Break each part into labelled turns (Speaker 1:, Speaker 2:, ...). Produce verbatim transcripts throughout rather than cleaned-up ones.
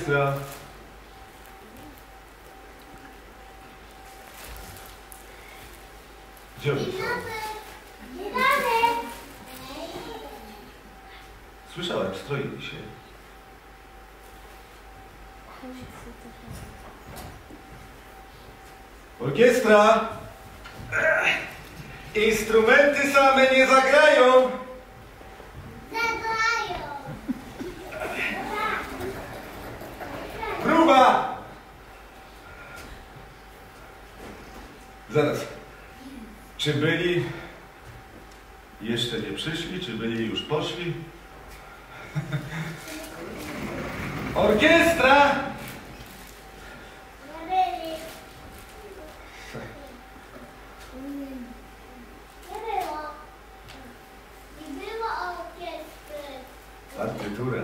Speaker 1: Orkiestra. Gdzie oni są? Słyszałem, stroili się. Orkiestra! Instrumenty same nie zagrają!
Speaker 2: Zagrają!
Speaker 1: Próba! Zaraz. Czy byli... jeszcze nie przyszli? Czy byli już poszli? Orkiestra! Partyturę.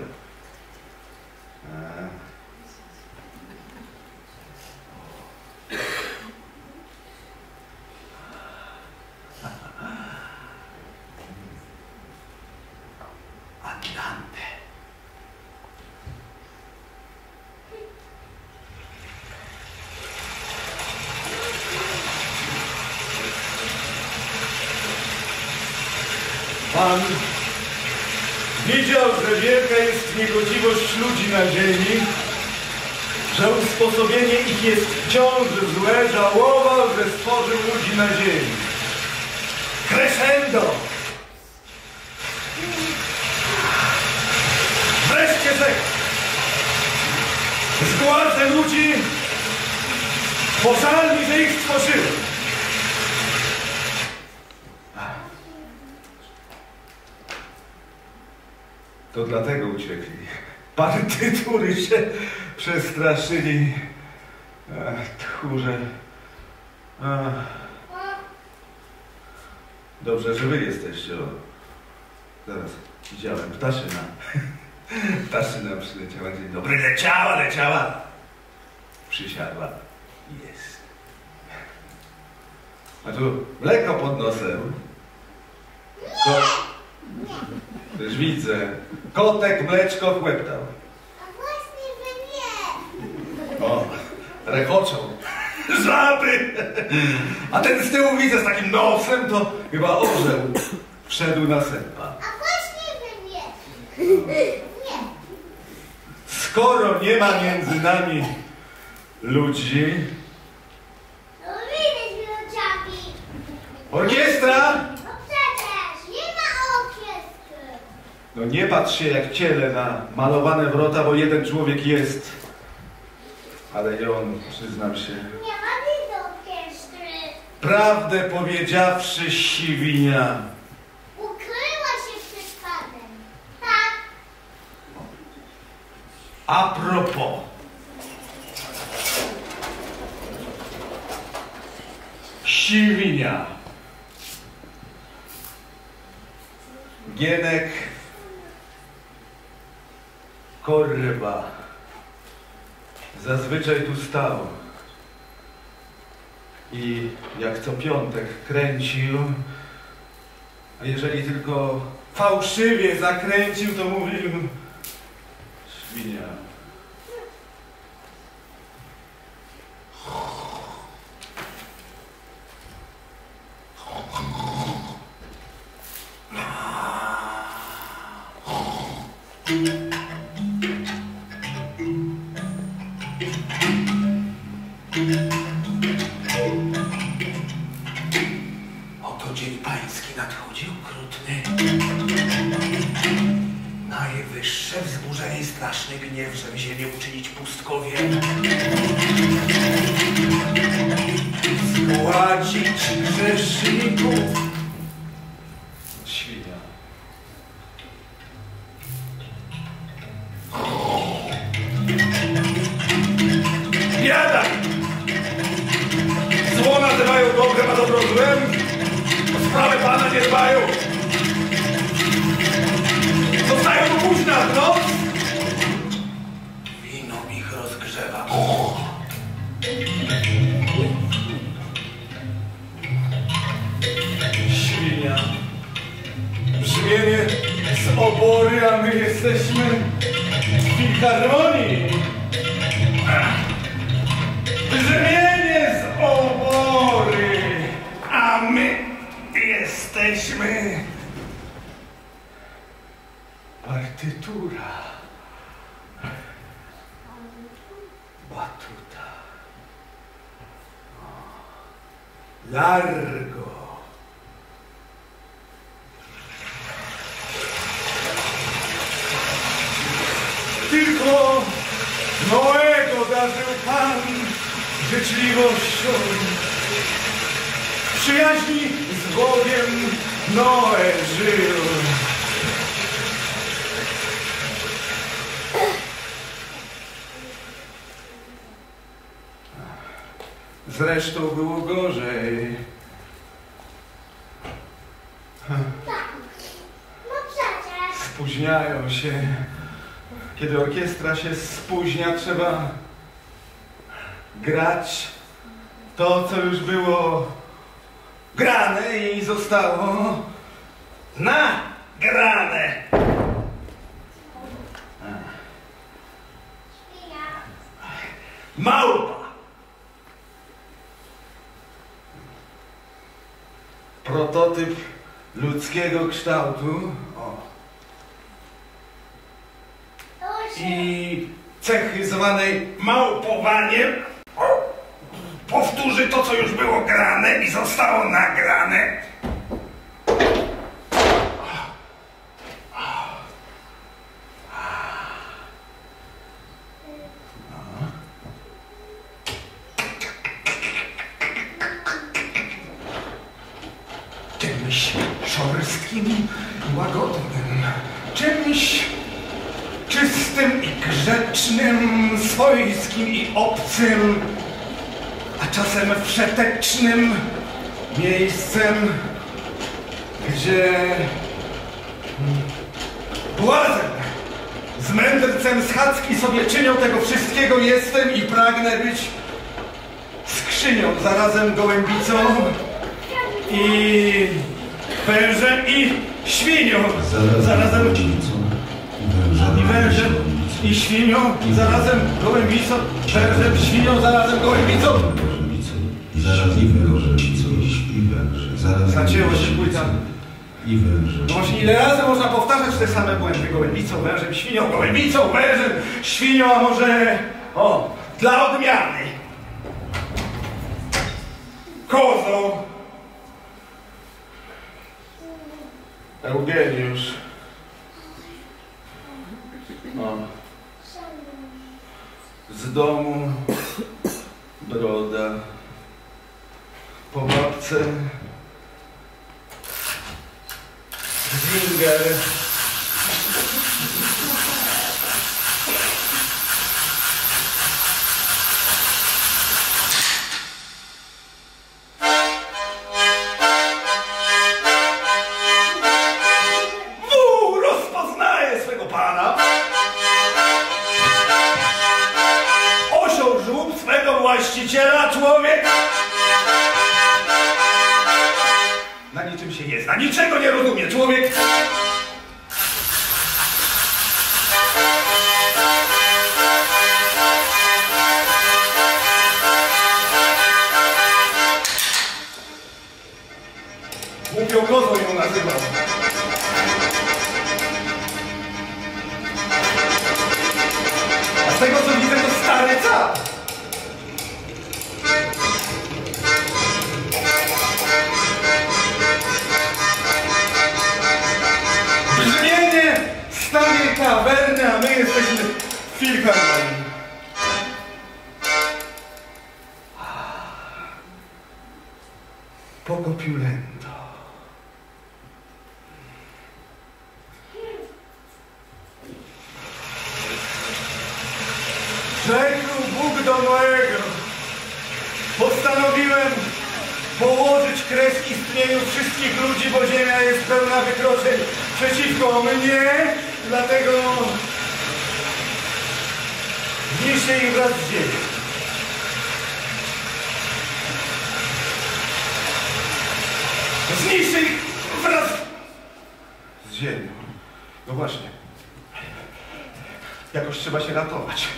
Speaker 1: Andante. Pan widział, że wielka jest niegodziwość ludzi na ziemi, że usposobienie ich jest wciąż złe, żałował, że stworzył ludzi na ziemi. Crescendo! Wreszcie rzekł! Zgładzę ludzi, bo żal mi, że ich stworzyłem. To dlatego uciekli. Partytury się przestraszyli. Ach, tchórze. Ach. Dobrze, że wy jesteście. O. Zaraz, widziałem. Ptaszyna. Ptaszyna przyleciała. Dzień dobry. Leciała, leciała. Przysiadła. Jest. A tu mleko pod nosem. To... Też widzę. Kotek mleczko chłeptał.
Speaker 2: A właśnie, że nie.
Speaker 1: O, rechoczą. Żaby! A ten z tyłu widzę z takim nosem, to chyba orzeł wszedł na sępa.
Speaker 2: A właśnie, że nie. Nie.
Speaker 1: Skoro nie ma między nami ludzi...
Speaker 2: No widać ludziami.
Speaker 1: Orkiestra! No nie patrz się jak ciele na malowane wrota, bo jeden człowiek jest. Ale i on, przyznam się.
Speaker 2: Nie ma nic do orkiestry.
Speaker 1: Prawdę powiedziawszy, siwinia.
Speaker 2: Ukryła się przed panem. Tak.
Speaker 1: A propos. Siwinia. Gienek Korba zazwyczaj tu stał i jak co piątek kręcił, a jeżeli tylko fałszywie zakręcił, to mówił świnia.
Speaker 3: Oto dzień pański nadchodzi okrutny. Najwyższe wzburzenie i straszny gniew, żeby ziemię uczynić pustkowiem.
Speaker 1: Zgładzić grzeszników. Świnia. Biada! Zło nazywają dobrem, a dobro złem. O sprawę Pana nie dbają. Zostają tu późna w noc.
Speaker 3: Wino ich rozgrzewa.
Speaker 1: Świnia. Brzmienie z obory, a my jesteśmy w filharmonii. Largo. Tylko Noego darzył Pan życzliwością. W przyjaźni z Bogiem Noe żył. Zresztą było gorzej.
Speaker 2: Tak. No przecież.
Speaker 1: Spóźniają się. Kiedy orkiestra się spóźnia, trzeba grać to, co już było grane i zostało nagrane.
Speaker 2: Świnia.
Speaker 1: Małpa. Prototyp ludzkiego kształtu. O.
Speaker 2: To się...
Speaker 1: I cechy zwanej małpowaniem.
Speaker 3: Powtórzy to, co już było grane i zostało nagrane.
Speaker 1: Czymś szorstkim i łagodnym, czymś czystym i grzecznym, swojskim i obcym, a czasem wszetecznym miejscem, gdzie błazen z mędrcem z chacki sobie czynią tego wszystkiego jestem i pragnę być skrzynią, zarazem gołębicą i wężem i świnią, zarazem i wężem i świnią, zarazem gołębicą, wężem, świnią, zarazem gołębicą.
Speaker 4: Zarazliwy gołębicą i wężem.
Speaker 1: Zacięło się płyta.
Speaker 4: I wężem.
Speaker 1: No właśnie ile razy można powtarzać te same błędy? Gołębicą, wężem, świnią, gołębicą, wężem, świnią, a może o, dla odmiany kozą. Eugeniusz. O. Z domu broda. Po babce Zwinger. Wół rozpoznaje swego pana. Osioł żółb swego właściciela, człowiek na niczym się nie zna, niczego nie rozumie, człowiek głupią kozą ją nazywał. A z tego co widzę, to stary cap. Brzmienie starej tawerny, a my jesteśmy w filharmonii. Pocopiulento. Rzekł Bóg do Noego: postanowiłem położyć kres istnieniu wszystkich ludzi, bo ziemia jest pełna wykroczeń przeciwko mnie, dlatego zniszczę ich wraz z ziemią. Zniszczę ich wraz z ziemią. No właśnie. Jakoś trzeba się ratować.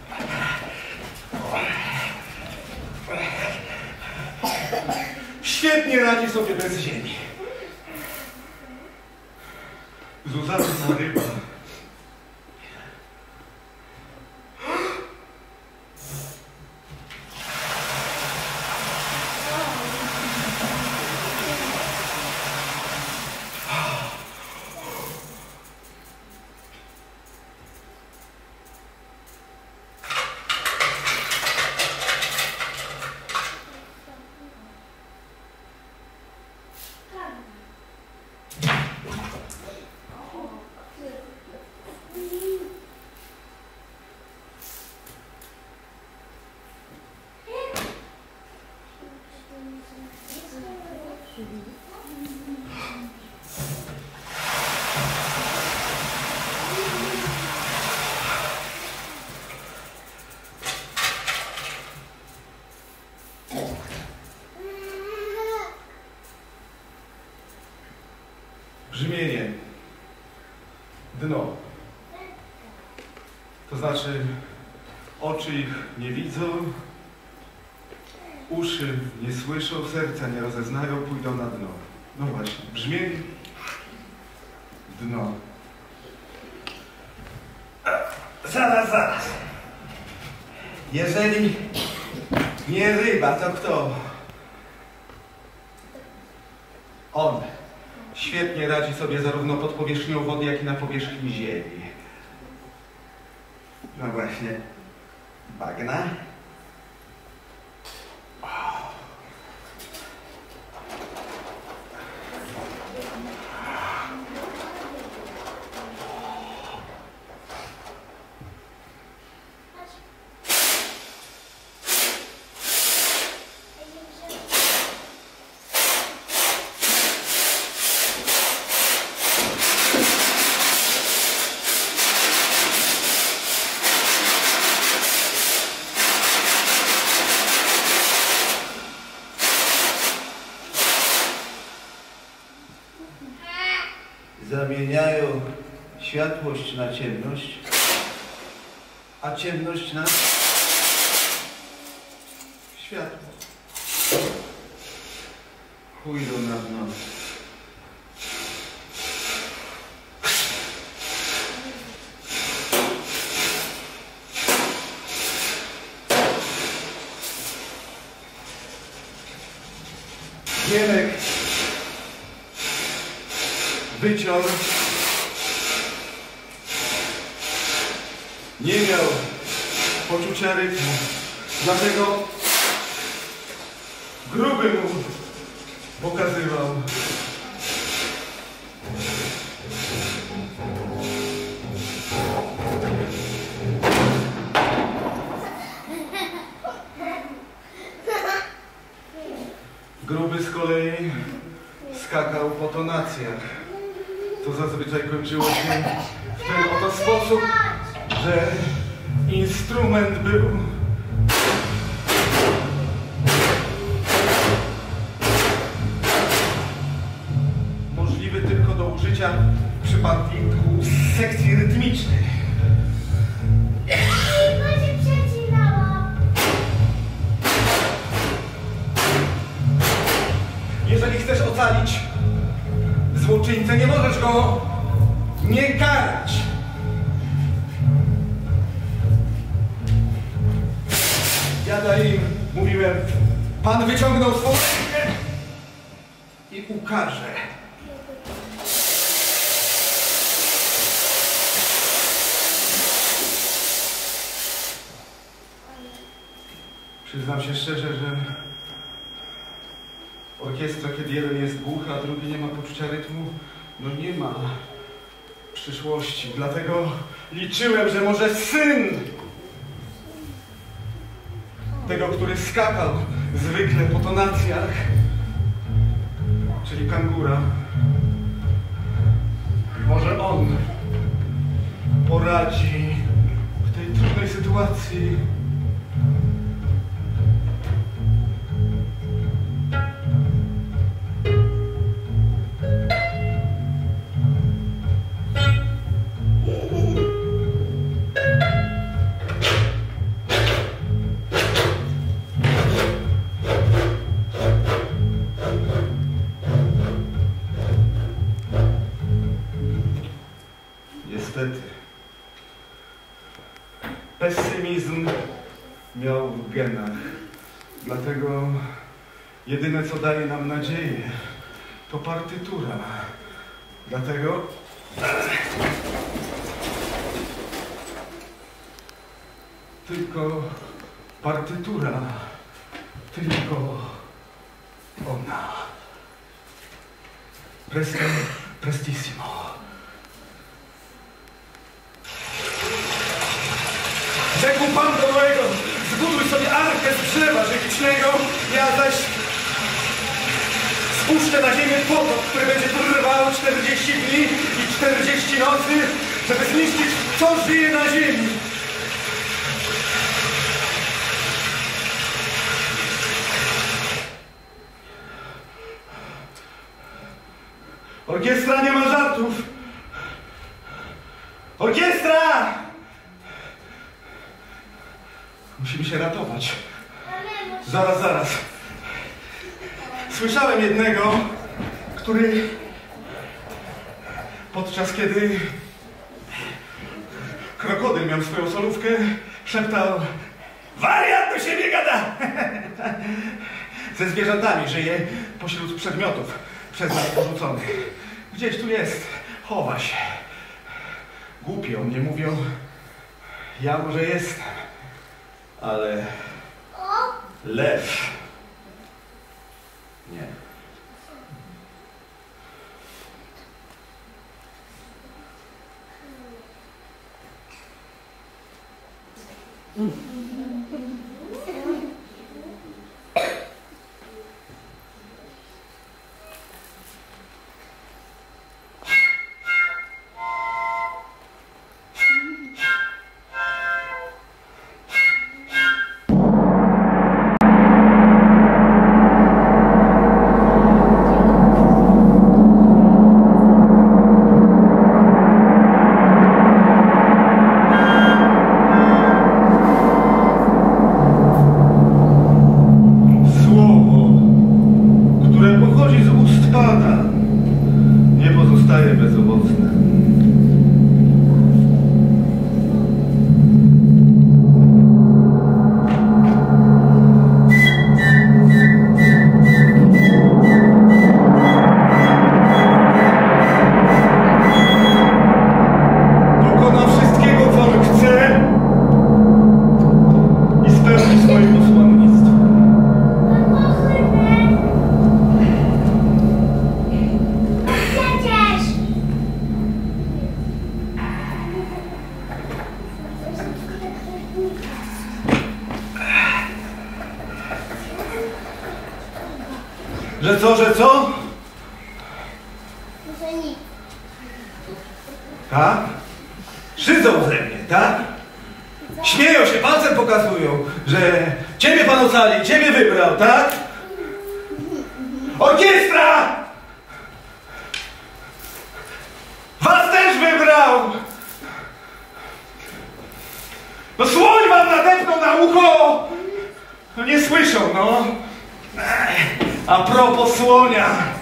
Speaker 1: Świetnie radzi sobie bez ziemi. Zuzanna ryba. brzmienie, dno. To znaczy, oczy ich nie widzą, uszy nie słyszą, serca nie rozeznają, pójdą na dno. No właśnie, brzmienie, dno.
Speaker 3: Zaraz, zaraz. Jeżeli nie ryba, to kto?
Speaker 1: On świetnie radzi sobie zarówno pod powierzchnią wody, jak i na powierzchni ziemi.
Speaker 3: No właśnie. Bagna? Zamieniają światłość na ciemność, a ciemność na światło. Pójdą na dno.
Speaker 1: Gienek wyciął, nie miał poczucia rytmu, dlatego gruby mu pokazywał. Gruby z kolei skakał po tonacjach. To zazwyczaj kończyło się w ten oto sposób, że instrument był możliwy tylko do użycia w przypadku sekcji rytmicznej.
Speaker 2: Bo się przecinało.
Speaker 1: Jeżeli chcesz ocalić złoczyńcę, nie możesz go nie karać. Ja im mówiłem, Pan wyciągnął swą rękę i ukaże. Przyznam się szczerze, że orkiestra, kiedy jeden jest głuchy, a drugi nie ma poczucia rytmu, no nie ma przyszłości. Dlatego liczyłem, że może syn tego, który skakał zwykle po tonacjach, czyli kangura, może on poradzi w tej trudnej sytuacji. Niestety, pesymizm miał w genach. Dlatego jedyne, co daje nam nadzieję, to partytura. Dlatego tylko partytura, tylko ona. Presto, prestissimo. Rzekł Pan do Noego, zbuduj sobie arkę z drzewa żywicznego, ja zaś spuszczę na ziemię potop, który będzie trwał czterdzieści dni i czterdzieści nocy, żeby zniszczyć, co żyje na ziemi. Orkiestra nie ma żartów! Orkiestra! Musimy się ratować. Zaraz, zaraz. Słyszałem jednego, który podczas kiedy krokodyl miał swoją solówkę, szeptał: wariat do siebie gada! Ze zwierzętami żyje pośród przedmiotów przez nas porzuconych. Gdzieś tu jest, chowa się. Głupi o mnie mówią. Ja może jestem, ale lew nie. Że co, że co?
Speaker 2: Że nic.
Speaker 1: Tak? Szydzą ze mnie, tak? Śmieją się, palcem pokazują, że ciebie pan ocali, ciebie wybrał, tak? Orkiestra! Was też wybrał! No słoń wam nadepnął na ucho! No nie słyszą, no. A propos słonia.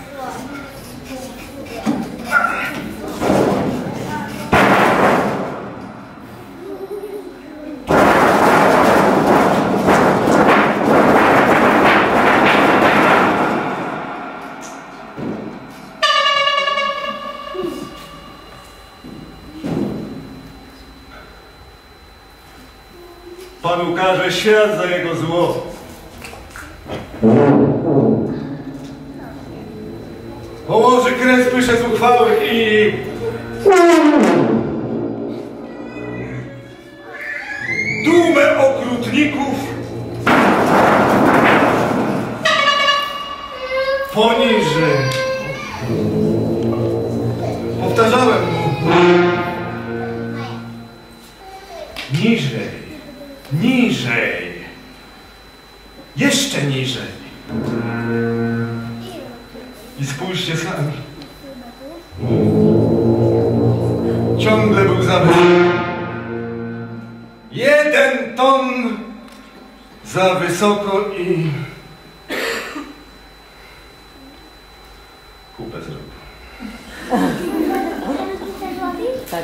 Speaker 1: Pan ukaże świat za jego zło. Położy kres pysze zuchwałych i... dumę okrutników poniży. Powtarzałem mu. Niżej, niżej, jeszcze niżej. I spójrzcie sami. Ciągle był za wysoko. Jeden ton za wysoko i kupę zrobił.
Speaker 5: Tak.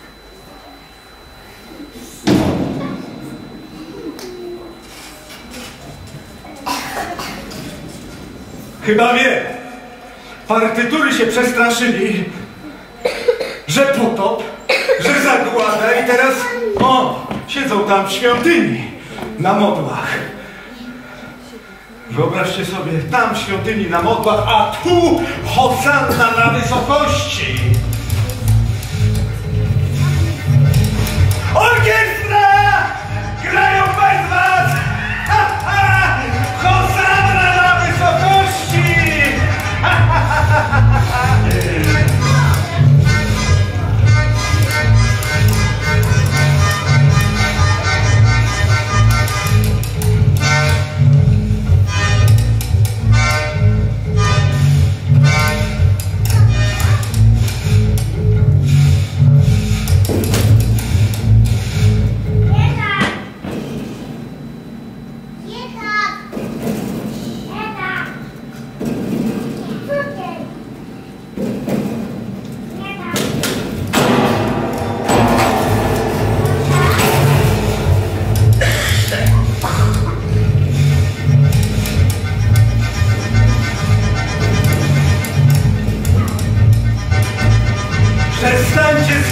Speaker 1: Chyba wie. Partytury się przestraszyli, że potop, że zagłada i teraz, o, siedzą tam w świątyni, na modłach. Wyobraźcie sobie, tam w świątyni na modłach, a tu hosanna na wysokości. Orkiestra! Grają bez was! Ha, ha! Hosanna na wysokości! Ha, ha, ha, ha, ha.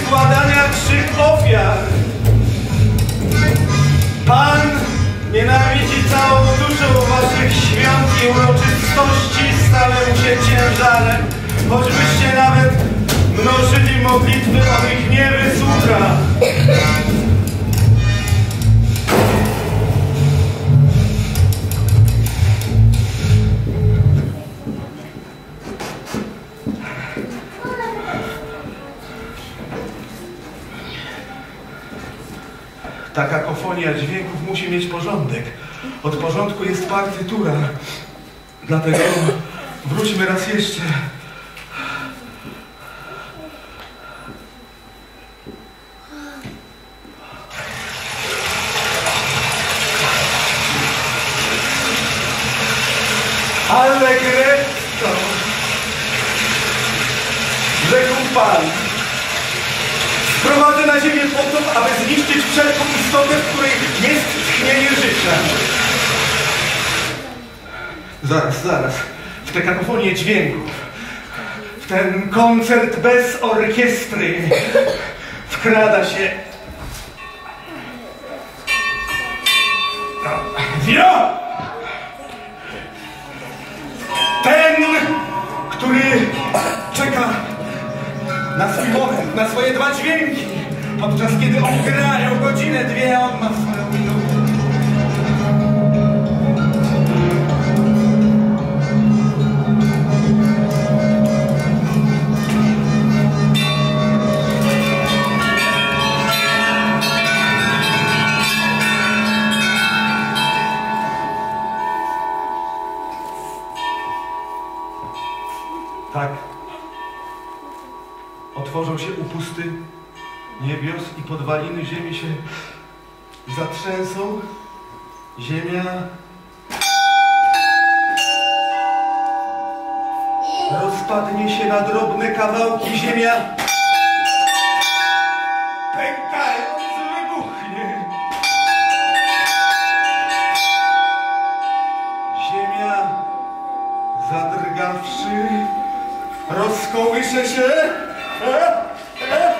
Speaker 1: składania trzech ofiar. Pan nienawidzi całą duszą waszych świąt i uroczystości, stały mu się ciężarem. Choćbyście nawet mnożyli modlitwy, on ich nie wysłucha. Ta kakofonia dźwięków musi mieć porządek. Od porządku jest partytura. Dlatego wróćmy raz jeszcze. Allegretto, rzekł Pan. Sprowadzę na ziemię potop, aby zniszczyć wszelką istotę, w której jest tchnienie życia. Zaraz, zaraz. W tę kakofonię dźwięków, w ten koncert bez orkiestry wkrada się... No, wino! Ten, który czeka na swój moment, na swoje dwa dźwięki, podczas kiedy on grają godzinę, dwie, on ma swoją minutę. Tak. Otworzą się upusty niebios i podwaliny ziemi się zatrzęsą. Ziemia rozpadnie się na drobne kawałki. Ziemia pękając wybuchnie. Ziemia zadrgawszy rozkołysze się. E? E?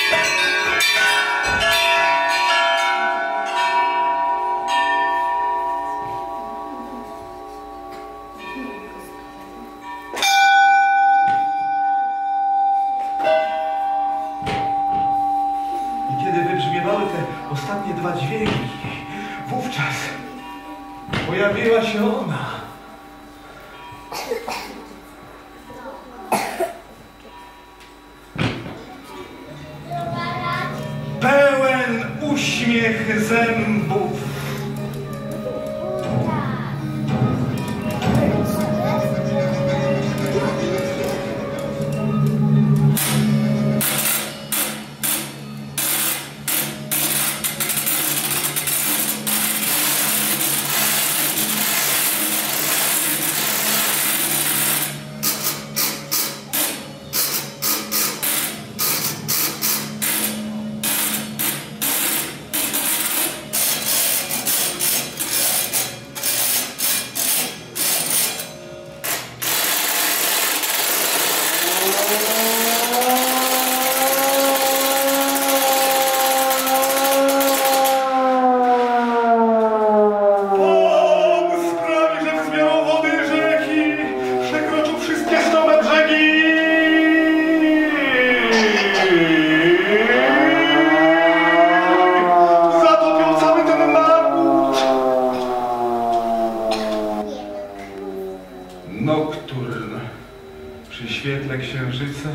Speaker 1: I kiedy wybrzmiewały te ostatnie dwa dźwięki, wówczas pojawiła się ona. Pełen uśmiech zębów. Nokturn przy świetle księżyca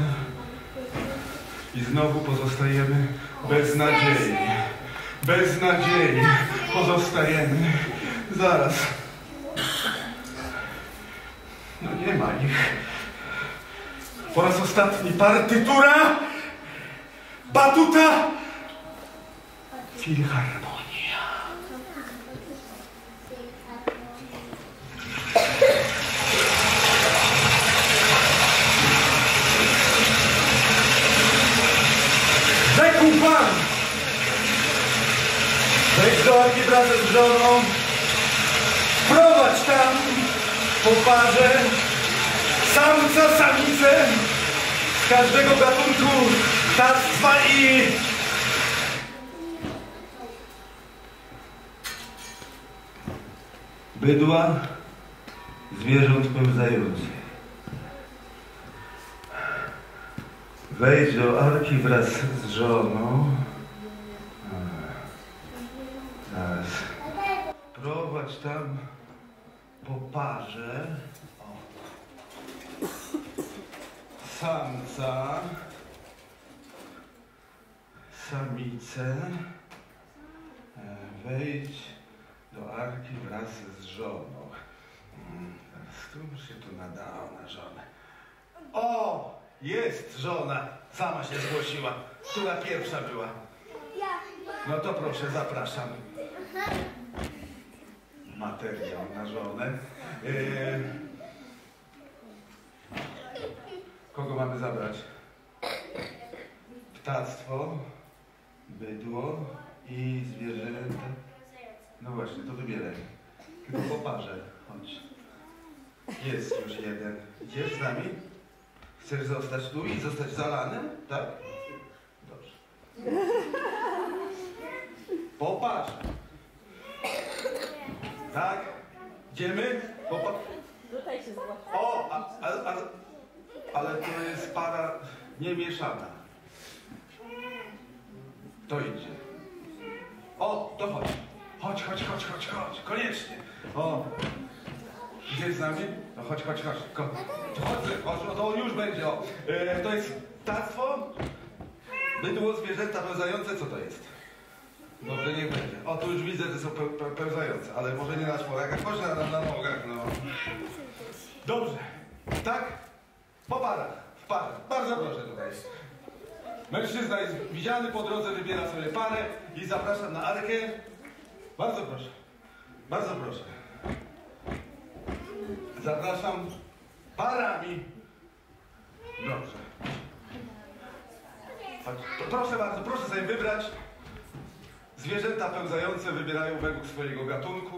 Speaker 1: i znowu pozostajemy bez nadziei. Bez nadziei pozostajemy. Zaraz. No nie ma ich. Po raz ostatni partytura, batuta, filharmonia. Rzekł Pan, wejdź do arki wraz z żoną, wprowadź tam po parze samca, samicę z każdego gatunku ptactwa i... bydła, zwierząt pełzających. Wejdź do arki wraz z żoną. Zaraz. Prowadź tam po parze. O. Samca. Samicę. Wejdź do arki wraz z żoną. Teraz tu się tu nadało na żonę. O! Jest żona. Sama się zgłosiła. Która pierwsza była? No to proszę, zapraszam. Materiał na żonę. Yy... Kogo mamy zabrać? Ptactwo, bydło i zwierzęta. No właśnie, to wybieraj. Tylko po parze. Chodź. Jest już jeden. Idziesz z nami? Chcesz zostać tu i zostać zalanym? Tak? Dobrze. Po parze. Tak? Idziemy? Po pa...
Speaker 5: Tutaj się zgłasza.
Speaker 1: O! A, a, a, ale to jest para niemieszana. To idzie. O! To chodź. Chodź, chodź, chodź, chodź, chodź. Koniecznie. O! Idziesz z nami? No chodź, chodź, chodź. Ko chodź, chodź, no to już będzie. O. E, to jest ptactwo, bydło, zwierzęta pełzające. Co to jest? Dobrze, niech będzie. O, tu już widzę, że są pe pe pełzające, ale może nie na czworach. Chodź na, na, na nogach, no. Dobrze. Tak? Po parach. W parach. Bardzo proszę tutaj. Mężczyzna jest widziany po drodze, wybiera sobie parę i zapraszam na arkę. Bardzo proszę. Bardzo proszę. Zapraszam parami. Dobrze. To proszę bardzo, proszę sobie wybrać. Zwierzęta pełzające wybierają według swojego gatunku.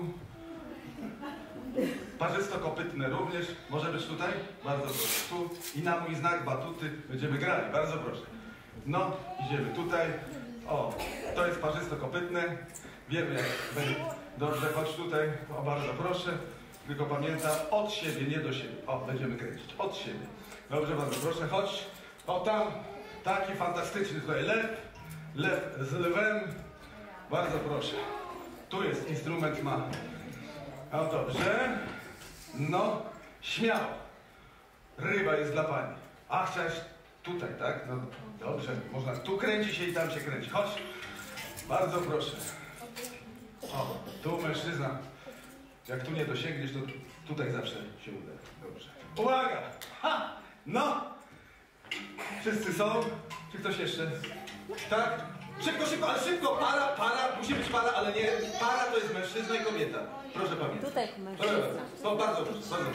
Speaker 1: Parzysto-kopytne również. Może być tutaj? Bardzo proszę. Tu. I na mój znak batuty będziemy grali. Bardzo proszę. No, idziemy tutaj. O, to jest parzysto-kopytne. Wiemy jak będzie. Dobrze, chodź tutaj. O, bardzo proszę. Tylko pamiętam, od siebie, nie do siebie. O, będziemy kręcić. Od siebie. Dobrze, bardzo proszę, chodź. O, tam taki fantastyczny tutaj lew. Lew z lwem. Bardzo proszę. Tu jest instrument ma. O, dobrze. No, śmiało. Ryba jest dla pani. A, chciałeś tutaj, tak? No, dobrze. Można tu kręci się i tam się kręci. Chodź. Bardzo proszę. O, tu mężczyzna. Jak tu nie dosięgniesz, to tutaj zawsze się uda. Dobrze. Uwaga! Ha! No! Wszyscy są? Czy ktoś jeszcze? Tak? Szybko, szybko, ale szybko! Para, para, musi być para, ale nie. Para to jest mężczyzna i kobieta. Proszę pamiętać.
Speaker 5: Tutaj mężczyzna.
Speaker 1: No, bardzo proszę, bardzo.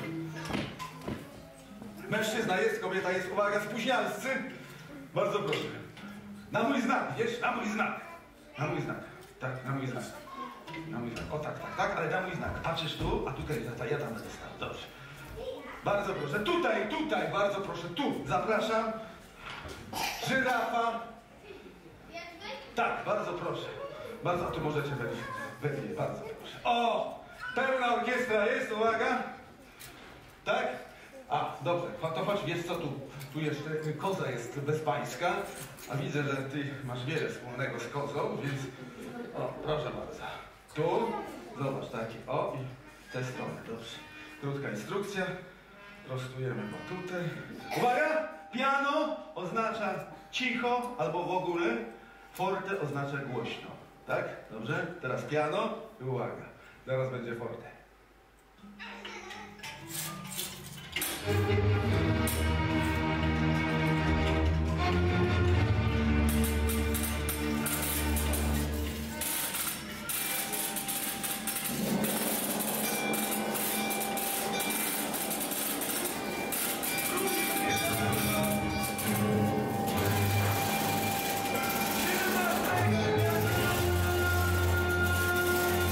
Speaker 1: Mężczyzna jest, kobieta jest. Uwaga, spóźnialscy. Bardzo proszę. Na mój znak, wiesz? Na mój znak. Na mój znak. Tak, na mój znak. Na mój znak. O tak, tak, tak, ale na mój znak. Patrzysz tu, a tutaj, ja tam będę stał. Dobrze. Bardzo proszę. Tutaj, tutaj, bardzo proszę. Tu. Zapraszam. Żyrafa. Tak, bardzo proszę. Bardzo, a tu możecie wejść. We dwie, bardzo proszę. O! Pełna orkiestra jest, uwaga. Tak? A, dobrze, to chodź, wiesz co, tu, tu jeszcze koza jest bezpańska, a widzę, że ty masz wiele wspólnego z kozą, więc... O, proszę bardzo. Tu, zobacz, taki, o i w tę stronę, dobrze. Krótka instrukcja, prostujemy batutę. Uwaga! Piano oznacza cicho albo w ogóle, forte oznacza głośno, tak? Dobrze? Teraz piano i uwaga, zaraz będzie forte.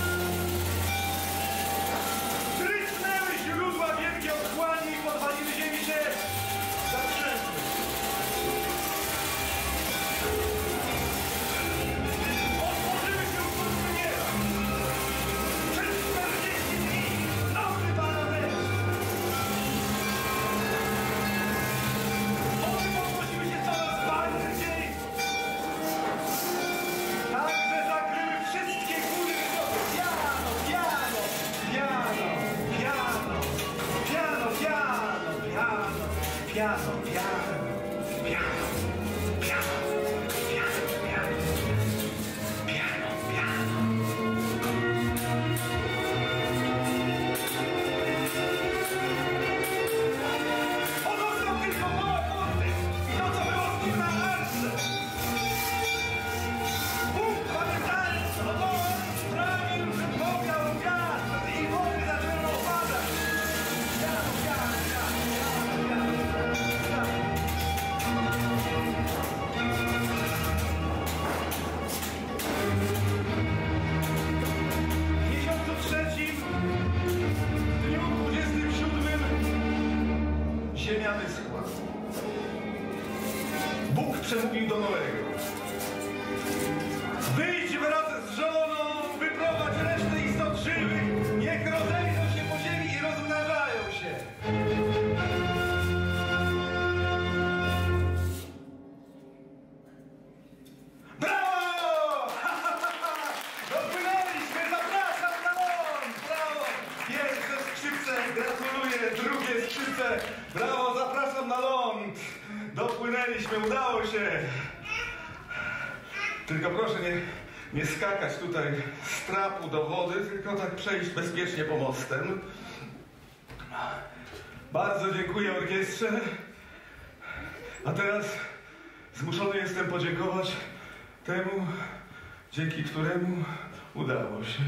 Speaker 1: Prysnęły źródła wielkie otchłani i podwaliny ziemi piano, piano, piano, piano, piano, piano, piano, piano. Pozostał tylko małe porty i to, co było z nim na arce. Bóg, pamiętając o to, sprawił, że powiał wiatr i wody zaczęły opadać. Piano, piano, piano, piano, piano, piano. W miesiącu trzecim, w dniu dwudziestym siódmym, ziemia wyschła. Bóg przemówił do Noego. Wyjdź wraz z żoną, wyprowadź resztę istot żywych, niech rozejdą się po ziemi i rozmnażają się. Brawo! Dopłynęliśmy, zapraszam na ląd! Brawo! Pierwsze skrzypce, gratuluję, drugie skrzypce, brawo, zapraszam na ląd! Dopłynęliśmy, udało się! Tylko proszę nie, nie skakać tutaj z trapu do wody, tylko tak przejść bezpiecznie pomostem. Bardzo dziękuję orkiestrze. A teraz zmuszony jestem podziękować temu, dzięki któremu udało się.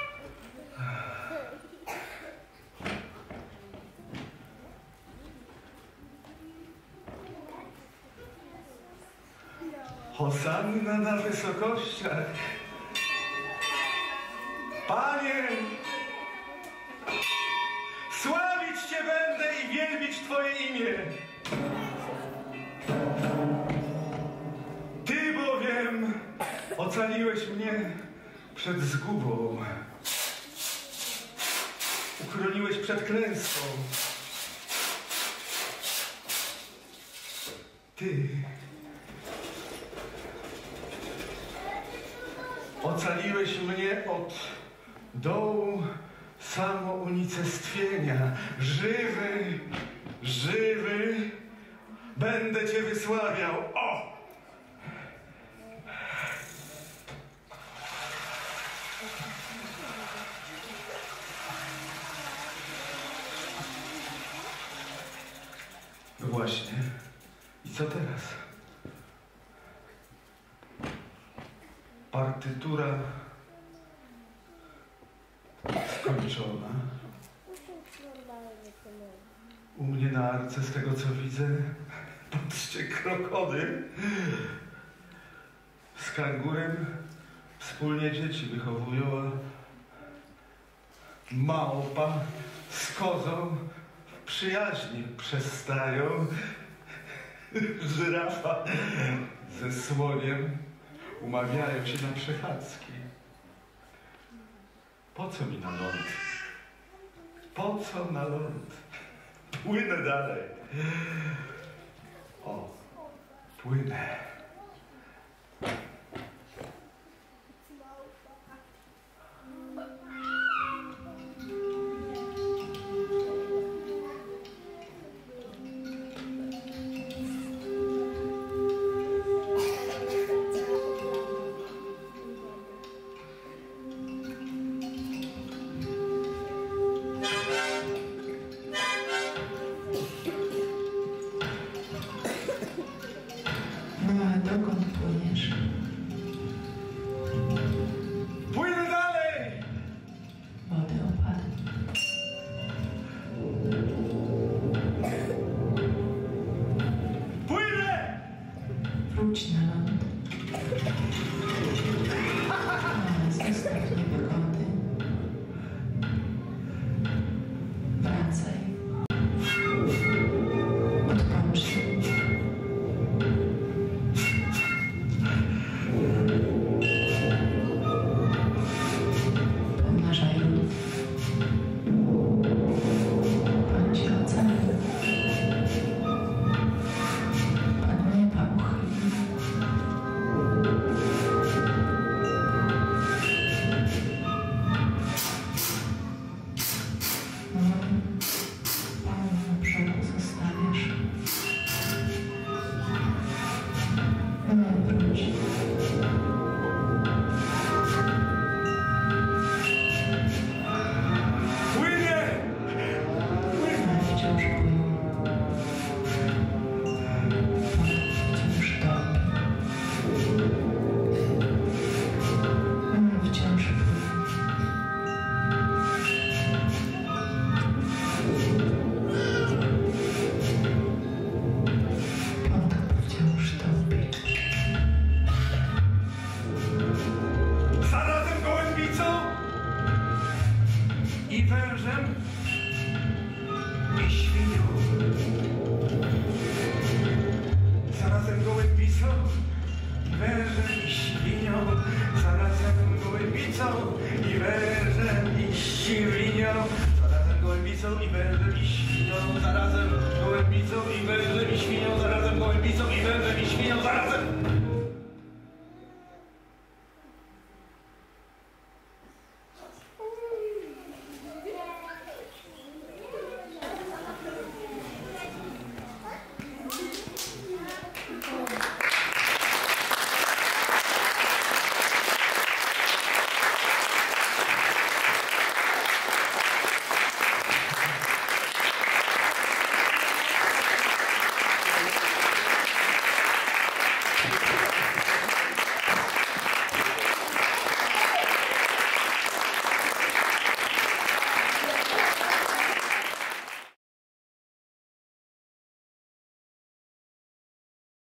Speaker 1: Hosanna na wysokościach. Panie, sławić Cię będę i wielbić Twoje imię. Ty bowiem ocaliłeś mnie przed zgubą. Uchroniłeś przed klęską. Ty ocaliłeś mnie od dołu samounicestwienia. Żywy, żywy, będę Cię wysławiał. O! No właśnie. I co teraz? Partytura skończona. U mnie na arce, z tego co widzę, patrzcie, krokodyl z kangurem wspólnie dzieci wychowują, a małpa z kozą w przyjaźni przestają. Żyrafa ze słoniem umawiają się na przechadzki. Po co mi na ląd? Po co na ląd? Płynę dalej. O, płynę.
Speaker 5: No
Speaker 1: świnią. Zarazem gołębicą i wężem i świnią. Zarazem gołębicą i wężem i świnią. Zarazem gołębicą i wężem i świnią.